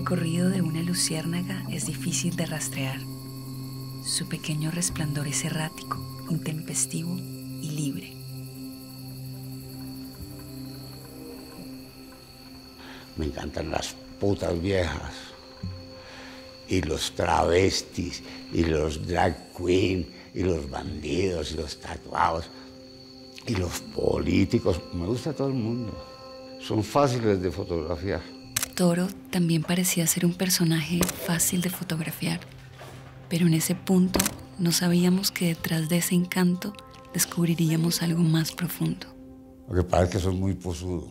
recorrido de una luciérnaga es difícil de rastrear. Su pequeño resplandor es errático, intempestivo y libre. Me encantan las putas viejas, y los travestis, y los drag queen, y los bandidos, y los tatuados, y los políticos. Me gusta todo el mundo. Son fáciles de fotografiar. Toro también parecía ser un personaje fácil de fotografiar, pero en ese punto no sabíamos que detrás de ese encanto descubriríamos algo más profundo. Lo que pasa es que soy muy posudo.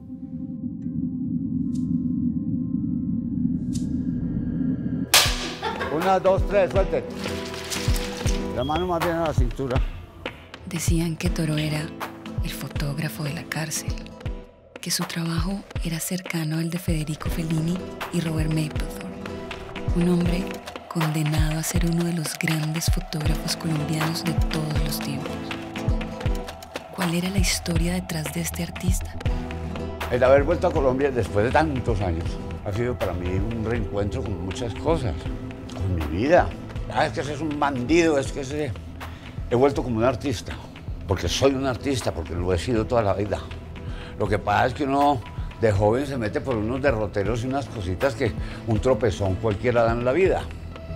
Una, dos, tres, suelte. La mano más bien a la cintura. Decían que Toro era el fotógrafo de la cárcel, que su trabajo era cercano al de Federico Fellini y Robert Mapplethorpe, un hombre condenado a ser uno de los grandes fotógrafos colombianos de todos los tiempos. ¿Cuál era la historia detrás de este artista? El haber vuelto a Colombia después de tantos años ha sido para mí un reencuentro con muchas cosas, con mi vida. Es que ese es un bandido, es que ese... He vuelto como un artista, porque soy un artista, porque lo he sido toda la vida. Lo que pasa es que uno de joven se mete por unos derroteros y unas cositas que un tropezón cualquiera da en la vida.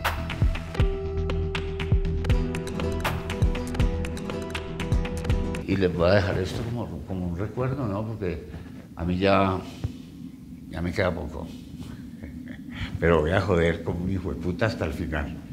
Y les voy a dejar esto como un recuerdo, ¿no? Porque a mí ya me queda poco. Pero voy a joder como un hijo de puta hasta el final.